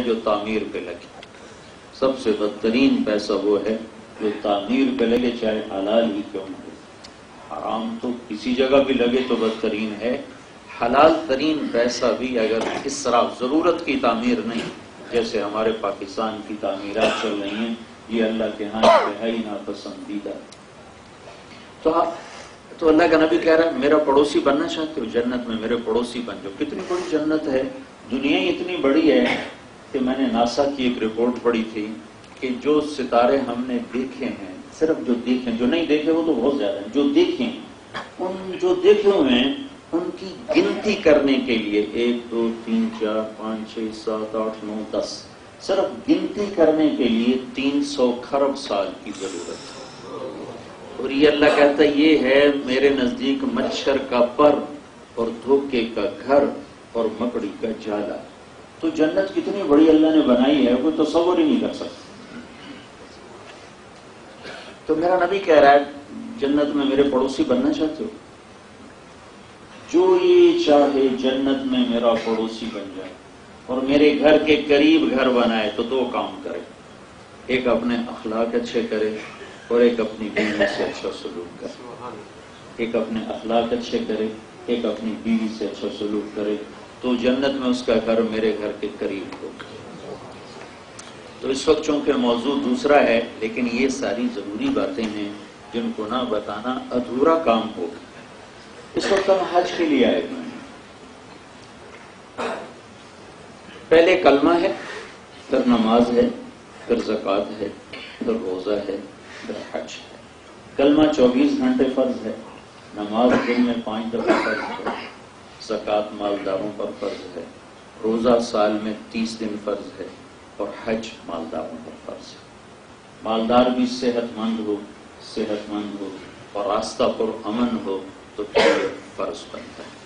جو تعمیر پہ لگے. سب سے بدترین پیسہ وہ ہے جو تعمیر پہ لگے، چاہے حلال ہی کیوں نہ ہو. حرام تو کسی جگہ بھی لگے تو بدترین ہے. حلال ترین پیسہ بھی اگر اسراف ضرورت کی تعمیر نہیں، جیسے ہمارے پاکستان کی تعمیرات چل رہی ہیں، یہ اللہ کے ہاں انتہائی ناپسندیدہ. تو اللہ کا نبی کہہ رہا ہے میرا پڑوسی بننا چاہتے ہو، جنت میں میرے پڑوسی بن جاؤ. کتنی بڑی جنت ہے. دنیا ہی اتنی بڑی ہے کہ میں نے ناسا کی ایک رپورٹ پڑھی تھی کہ جو ستارے ہم نے دیکھے ہیں، صرف جو دیکھیں، جو نہیں دیکھے وہ تو بہت زیادہ ہیں، جو دیکھیں ان جو دیکھے ہوئے ہیں ان کی گنتی کرنے کے لیے 1 2 3 4 5 6 7 8 9 10 صرف گنتی کرنے کے لیے 300 کھرب سال کی ضرورت ہے. اور یہ اللہ کہتا ہے یہ ہے میرے نزدیک مچھر کا پر اور دھوکے کا گھر اور مکڑی کا جالا. تو جنت کتنی بڑی اللہ نے بنائی ہے کوئی تصور ہی نہیں کر سکتا. تو میرا نبی کہہ رہا ہے جنت میں میرے پڑوسی بننا چاہتے ہو؟ جو یہ چاہے جنت میں میرا پڑوسی بن جائے اور میرے گھر کے قریب گھر بنائے تو 2 کام کرے. ایک اپنے اخلاق اچھے کرے اور ایک اپنی بیوی سے اچھا سلوک کرے. ایک اپنے اخلاق اچھے کرے، ایک اپنی بیوی سے اچھا سلوک کرے تو جنت میں اس کا گھر میرے گھر کے قریب ہو. تو اس وقت چونکہ موضوع دوسرا ہے لیکن یہ ساری ضروری باتیں ہیں جن کو نہ بتانا ادھورا کام ہوگا. اس وقت ہم حج کے لیے آئے ہوئے ہیں. پہلے کلمہ ہے، پھر نماز ہے، پھر زکوٰۃ ہے، پھر روزہ ہے، پھر حج ہے. کلمہ 24 گھنٹے فرض ہے، نماز دن میں 5 دفعہ فرض ہے، زکوٰۃ مالداروں پر فرض ہے، روزہ سال میں 30 دن فرض ہے اور حج مالداروں پر فرض ہے. مالدار بھی صحت مند ہو اور راستہ پر امن ہو تو پھر فرض بنتا ہے.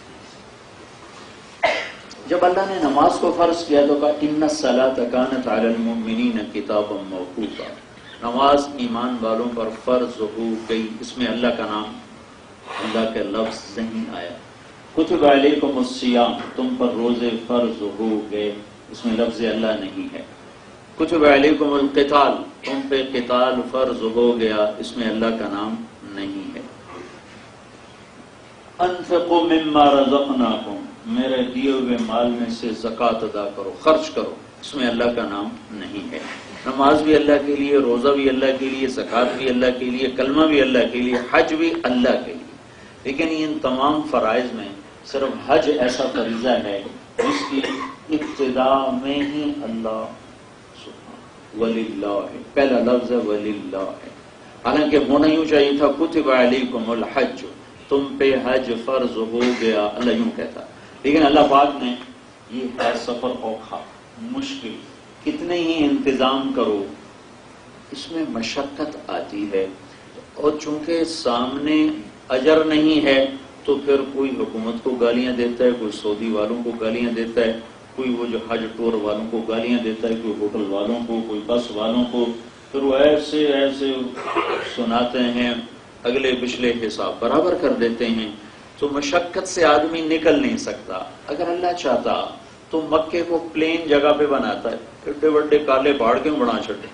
جب اللہ نے نماز کو فرض کیا تو کہا ان الصلاۃ کانت علی المؤمنین کتابا موقوتا. نماز ایمان والوں پر فرض ہو گئی. اس میں اللہ کا نام، اللہ کے لفظ نہیں آیا. کتب علیکم الصیام، تم پر روزے فرض ہو گئے، اس میں لفظ اللہ نہیں ہے. کتب علیکم القتال، تم پہ قتال فرض ہو گیا، اس میں اللہ کا نام نہیں ہے. انفقوا مما رزقناکم، میرے دیے ہوئے مال میں سے زکوٰۃ ادا کرو، خرچ کرو، اس میں اللہ کا نام نہیں ہے. نماز بھی اللہ کے لیے، روزہ بھی اللہ کے لیے، زکوٰۃ بھی اللہ کے لیے، کلمہ بھی اللہ کے لیے، حج بھی اللہ کے لیے. لیکن ان تمام فرائض میں صرف حج ایسا فریضہ ہے جس کی ابتدا میں ہی اللہ وللہ ہے، پہلا لفظ ہے وللہ ہے. حالانکہ ہونا یوں چاہیے تھا کتب علیکم الحج، تم پہ حج فرض ہو گیا، اللہ یوں کہتا. لیکن اللہ پاک نے یہ ہے سفر اوکھا، مشکل، کتنے ہی انتظام کرو اس میں مشقت آتی ہے. اور چونکہ سامنے اجر نہیں ہے تو پھر کوئی حکومت کو گالیاں دیتا ہے، کوئی سعودی والوں کو گالیاں دیتا ہے، کوئی وہ جو حج ٹور والوں کو گالیاں دیتا ہے، کوئی ہوٹل والوں کو، کوئی بس والوں کو، پھر وہ ایسے ایسے سناتے ہیں، اگلے پچھلے حساب برابر کر دیتے ہیں. تو مشقت سے آدمی نکل نہیں سکتا. اگر اللہ چاہتا تو مکے کو پلین جگہ پہ بناتا ہے. ایڈے بڑے کالے پہاڑ کیوں بنا چھٹے،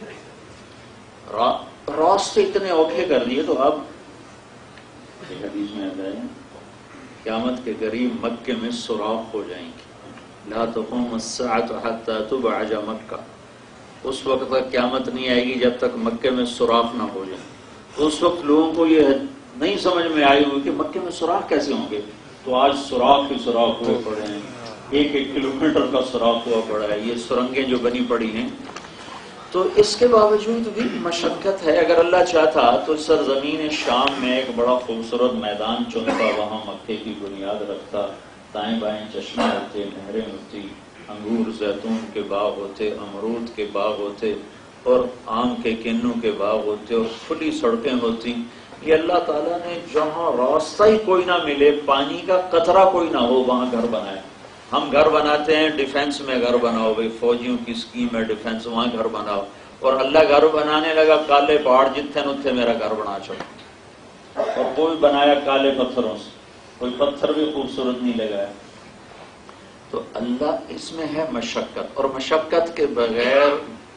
راستے اتنے اوکھے کر دیے. تو اب حدیث میں آتا ہے قیامت کے قریب مکے میں سوراخ ہو جائیں گے. لا تقوم الساعة حتى تبعج مکہ، اس وقت تک قیامت نہیں آئے گی جب تک مکے میں سوراخ نہ ہو جائیں. تو اس وقت لوگوں کو یہ نہیں سمجھ میں آئی ہوئی کہ مکے میں سوراخ کیسے ہوں گے. تو آج سوراخ ہی سوراخ ہوئے پڑے ہیں، 1-1 کلومیٹر کا سوراخ ہوا پڑا ہے، یہ سرنگیں جو بنی پڑی ہیں. تو اس کے باوجود بھی مشقت ہے. اگر اللہ چاہتا تو سرزمین شام میں ایک بڑا خوبصورت میدان چنتا، وہاں مکے کی بنیاد رکھتا، دائیں بائیں چشمے ہوتے، نہریں ہوتی، انگور زیتون کے باغ ہوتے، امرود کے باغ ہوتے اور آم کے کنوں کے باغ ہوتے اور کھلی سڑکیں ہوتی. یہ اللہ تعالیٰ نے جہاں راستہ ہی کوئی نہ ملے، پانی کا قطرہ کوئی نہ ہو، وہاں گھر بنائے. ہم گھر بناتے ہیں ڈیفنس میں گھر بناؤ، بھائی فوجیوں کی اسکیم ہے ڈیفنس، وہاں گھر بناؤ. اور اللہ گھر بنانے لگا کالے پہاڑ جتنے اتنے میرا گھر بنا چکا. اور کوئی بنایا کالے پتھروں سے، کوئی پتھر بھی خوبصورت نہیں لگایا. تو اللہ اس میں ہے مشقت، اور مشقت کے بغیر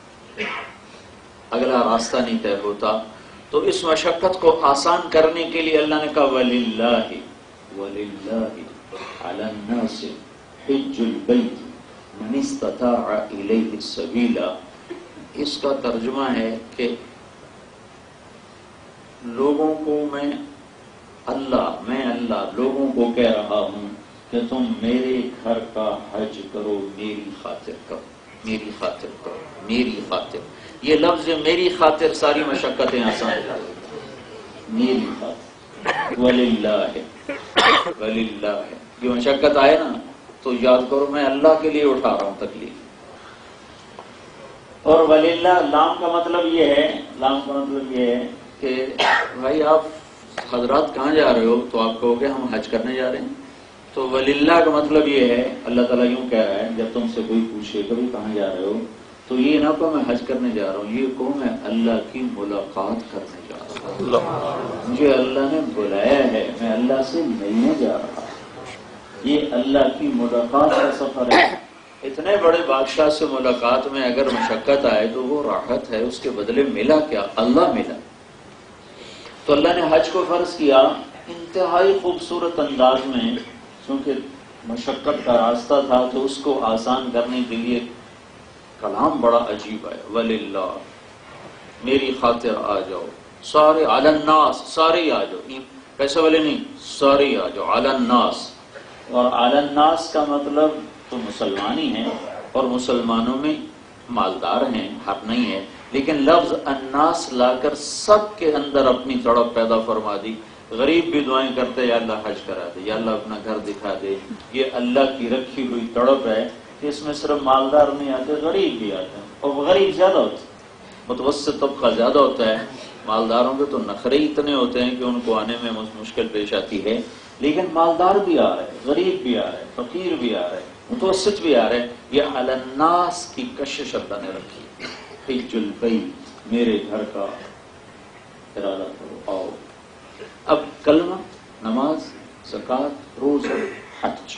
اگلا راستہ نہیں طے ہوتا. تو اس مشقت کو آسان کرنے کے لیے اللہ نے کہا وَلِلَّهِ عَلَى النَّاسِ حِجُّ الْبَيْتِ مَنِ اسْتَطَاعَ إِلَيْهِ السَّبِيلَ. اس کا ترجمہ ہے کہ لوگوں کو میں اللہ لوگوں کو کہہ رہا ہوں کہ تم میرے گھر کا حج کرو، میری خاطر کرو، میری خاطر کرو، میری خاطر. یہ لفظ میری خاطر ساری مشقتیں آسان کر دیتا ہے. میری خاطر وللہ یہ مشقت آئے نا تو یاد کرو میں اللہ کے لیے اٹھا رہا ہوں تکلیف. اور وللہ لام کا مطلب یہ ہے کہ بھائی آپ حضرات کہاں جا رہے ہو؟ تو آپ کہو گے ہم حج کرنے جا رہے ہیں. تو وللہ کا مطلب یہ ہے، اللہ تعالیٰ یوں کہہ رہا ہے جب تم سے کوئی پوچھے کبھی کہاں جا رہے ہو تو یہ نہ کہو میں حج کرنے جا رہا ہوں، یہ کہو میں اللہ کی ملاقات کرنے جا رہا ہوں، مجھے اللہ نے بلایا ہے، میں اللہ سے ملنے جا رہا ہوں. یہ اللہ کی ملاقات کا سفر ہے. اتنے بڑے بادشاہ سے ملاقات میں اگر مشقت آئے تو وہ راحت ہے، اس کے بدلے ملا کیا؟ اللہ ملا. تو اللہ نے حج کو فرض کیا انتہائی خوبصورت انداز میں، چونکہ مشقت کا راستہ تھا تو اس کو آسان کرنے کے لیے کلام بڑا عجیب ہے. وللہ میری خاطر آ جاؤ سارے، علی الناس سارے آ جاؤ، پیسے والے نہیں، سارے آ جاؤ، علی الناس. اور علی الناس کا مطلب تو مسلمان ہی ہیں، اور مسلمانوں میں مالدار ہیں، حق نہیں ہے، لیکن لفظ الناس لا کر سب کے اندر اپنی تڑپ پیدا فرما دی. غریب بھی دعائیں کرتے یا اللہ حج کرا دے، یا اللہ اپنا گھر دکھا دے. یہ اللہ کی رکھی ہوئی تڑپ ہے کہ اس میں صرف مالدار نہیں آتے، غریب بھی آتے ہیں، اور غریب زیادہ ہوتے ہیں، متوسط طبقہ زیادہ ہوتا ہے. مالداروں کے تو نخرے اتنے ہوتے ہیں کہ ان کو آنے میں مشکل پیش آتی ہے، لیکن مالدار بھی آ رہے، غریب بھی آ رہے، فقیر بھی آ رہے، متوسط بھی آ رہے. یہ علی الناس کی کشش اللہ نے رکھی. حج البیت، میرے گھر کا ارادہ کرو، آؤ. اب کلمہ، نماز، زکوٰۃ، روزہ، حج،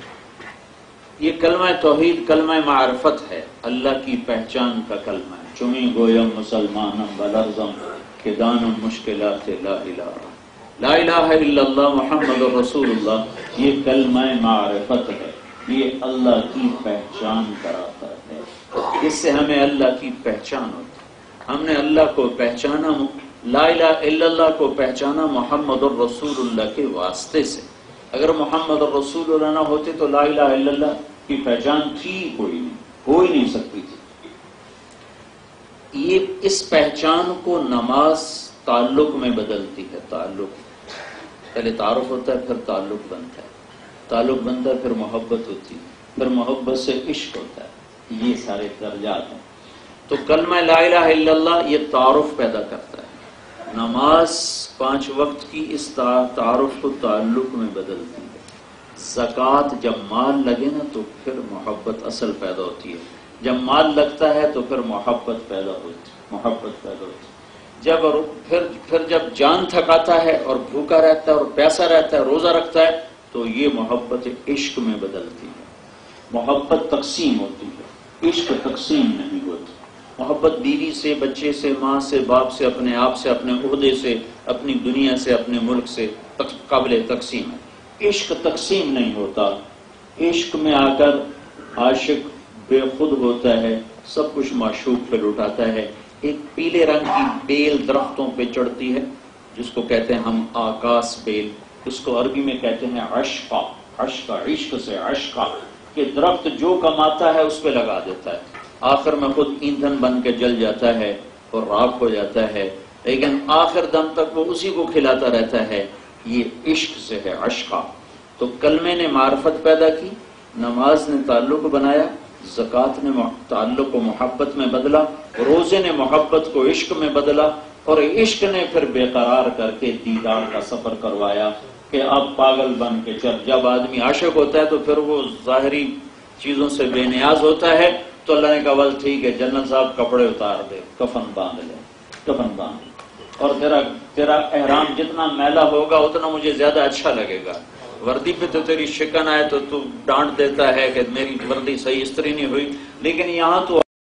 یہ کلمہ توحید، کلمہ معرفت ہے، اللہ کی پہچان کا کلمہ ہے. چمی گویم مسلمانم بلرزم کہ دانم مشکلات لا الہ لا الہ الا اللہ محمد رسول اللہ. یہ کلمہ معرفت ہے، یہ اللہ کی پہچان کراتا ہے. اس سے ہمیں اللہ کی پہچان ہوتی ہے. ہم نے اللہ کو پہچانا، لا الہ الا اللہ کو پہچانا محمد الرسول اللہ کے واسطے سے. اگر محمد الرسول اللہ نہ ہوتے تو لا الہ الا اللہ کی پہچان تھی کوئی نہیں، ہو ہی نہیں سکتی تھی. یہ اس پہچان کو نماز تعلق میں بدلتی ہے. تعلق پہلے تعارف ہوتا ہے، پھر تعلق بنتا ہے، تعلق بنتا ہے، پھر محبت ہوتی ہے، پھر محبت سے عشق ہوتا ہے. یہ سارے درجات ہیں. تو کلمہ لا الہ الا اللہ یہ تعارف پیدا کرتا ہے. نماز 5 وقت کی اس تعارف کو تعلق میں بدلتی ہے. زکوٰۃ جب مال لگے نا تو پھر محبت اصل پیدا ہوتی ہے. جب مال لگتا ہے تو پھر محبت پیدا ہوتی ہے. پھر جب جان تھکاتا ہے اور بھوکا رہتا ہے اور پیاسا رہتا ہے، روزہ رکھتا ہے، تو یہ محبت عشق میں بدلتی ہے. محبت تقسیم ہوتی ہے، عشق تقسیم نہیں ہوتی. محبت بیوی سے، بچے سے، ماں سے، باپ سے، اپنے آپ سے، اپنے عہدے سے، اپنی دنیا سے، اپنے ملک سے قابل تقسیم ہے. عشق تقسیم نہیں ہوتا. عشق میں آ کر عاشق بے خود ہوتا ہے، سب کچھ معشوق پہ لٹاتا ہے. ایک پیلے رنگ کی بیل درختوں پہ چڑھتی ہے جس کو کہتے ہیں ہم آکاس بیل، اس کو عربی میں کہتے ہیں عشقہ. عشقہ، عشق سے عشقہ، کہ درخت جو کماتا ہے اس پہ لگا دیتا ہے، آخر میں خود ایندھن بن کے جل جاتا ہے اور راکھ ہو جاتا ہے، لیکن آخر دم تک وہ اسی کو کھلاتا رہتا ہے. یہ عشق سے ہے، عشقہ. تو کلمے نے معرفت پیدا کی، نماز نے تعلق بنایا، زکوٰۃ نے تعلق کو محبت میں بدلا، روزے نے محبت کو عشق میں بدلا، اور عشق نے پھر بے قرار کر کے دیدار کا سفر کروایا کہ اب پاگل بن کے چل. جب آدمی عاشق ہوتا ہے تو پھر وہ ظاہری چیزوں سے بے نیاز ہوتا ہے. تو اللہ نے کہا بس ٹھیک ہے جنرل صاحب کپڑے اتار دے، کفن باندھ لے، کفن باندھ، اور تیرا احرام جتنا میلا ہوگا اتنا مجھے زیادہ اچھا لگے گا. وردی پہ تو تیری شکن آئے تو ڈانٹ دیتا ہے کہ میری وردی صحیح استری نہیں ہوئی، لیکن یہاں تو